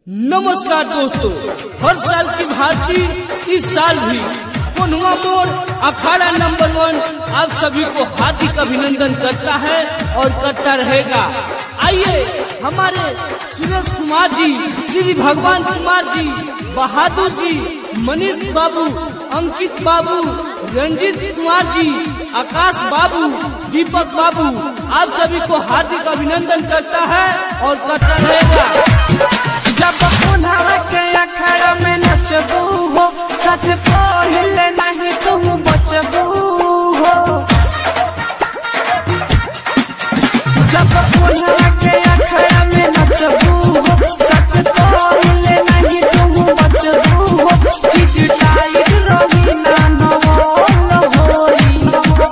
नमस्कार दोस्तों, हर साल की भांति इस साल भी कोनुआ मोड़ अखाड़ा नंबर 1 आप सभी को हार्दिक अभिनंदन करता है और करता रहेगा। आइए हमारे सुरेश कुमार जी, श्री भगवान कुमार जी, बहादुर जी, मनीष बाबू, अंकित बाबू, रंजीत कुमार जी, आकाश बाबू, दीपक बाबू आप सभी को हार्दिक अभिनंदन करता है और करता रहेगा। जब कोन्हा के अखाड़ा में नचबू हो, सच कहले नहीं तुम बचबू हो। जब कोन्हा के अखाड़ा में नचबू हो, सच कहले नहीं तुम बचबू हो। चीज टाइट रही ना नवल होई,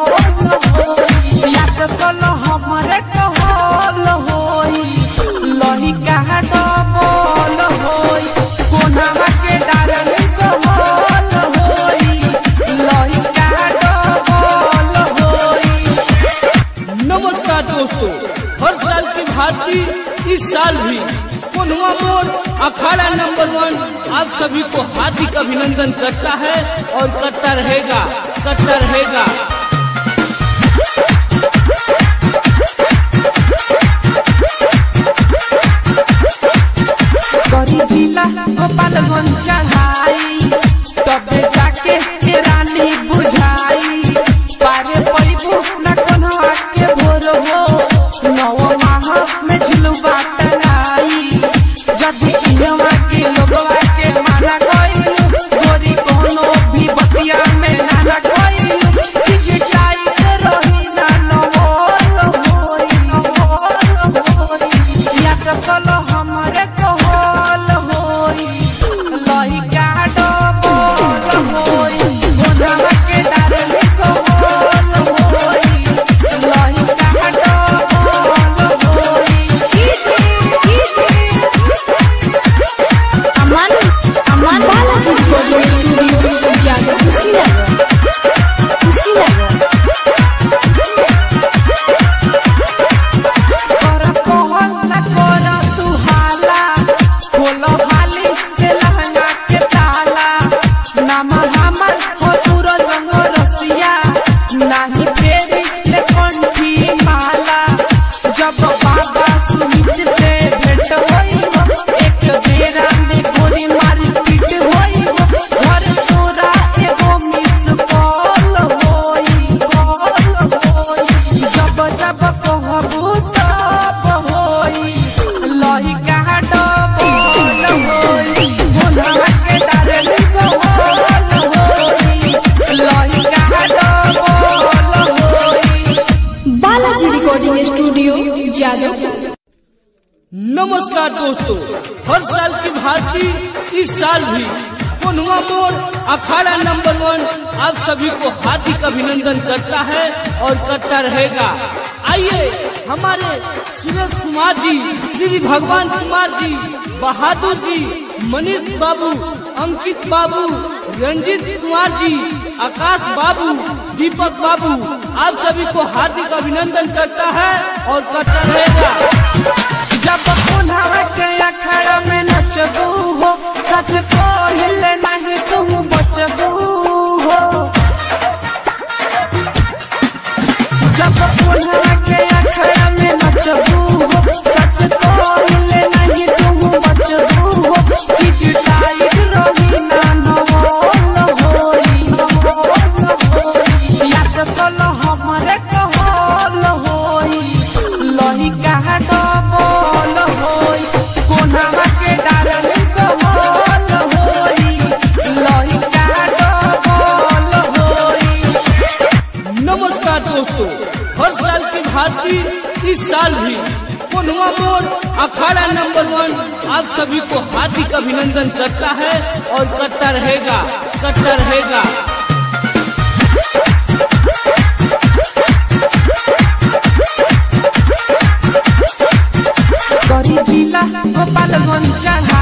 याद कलो हमरे कहल होई, लही कहा डबल होई, कोन्हा के डारल कहल होई, लही कहा डबल होई। नमस्कार दोस्तों, हर साल की भांति इस साल भी कोनुआ मोड़ अखाड़ा नंबर 1 आप सभी को हार्दिक अभिनंदन करता है और करता रहेगा। करी जिला गोपालगंज चढ़ाई, तबे जाके रानी बुझाई। पारे पैबू न कोन्हा के भोर हो, 9 माह में झुलुआ टंगाई। जदि इहवा के लोगवा के माना गइलू, गोरी कोनो भी बतिया में नाना गइलू। चीज टाइट रही ना नवल होई, याद कलो हमरे कहल होई, लही का डबल होई, कोन्हा के डारल कहल होई, लही का डबल होई। अमन बालाजी स्टूडियो जागो खुशी लगे। कर कहल न कर तू हाला, खोलो हाली से लहंगा के ताला। नाम हमर हो सूरज रंग रसिया, नाही फेरी ले कंठी माला। जब बाबा सुमित से भेंट होई हो, एक बेरा में गोली मारी पीट होई हो। घर तोरा एगो मिस कॉल होई, जब जब कहबू तब होई, लही का डबल होई, कोन्हा के डारल कहल होई, लही का डबल होई। बालाजी रिकॉर्डिंग स्टूडियो जागो। नमस्कार दोस्तों, हर साल की भांति इस साल भी कोनुआ मोड़ अखाड़ा नंबर 1 आप सभी को हार्दिक अभिनंदन करता है और करता रहेगा। आइए हमारे सुरेश कुमार जी, श्री भगवान कुमार जी, बहादुर जी, मनीष बाबू, अंकित बाबू, रंजीत कुमार जी, आकाश बाबू, दीपक बाबू आप सभी को हार्दिक अभिनंदन करता है और करता रहेगा। जब कोन्हा के अखाड़ा में नचबू हो, सच कहले नहीं तुम बचबू हो। जब कोन्हा के अखाड़ा में नचबू हो, सच कहले नहीं तुम बचबू हो। चीज टाइट रही ना नवल होई, याद कलो हमरे कहल होई, लही का डबल होई, कोन्हा के डारल कहल होई, लही का डबल होई। नमस्कार दोस्तों, हर साल की भांति इस साल भी कोनुआ मोड़ अखाड़ा नंबर 1 आप सभी को हार्दिक अभिनंदन करता है और करता रहेगा। करी जिला गोपालगंज चढ़ा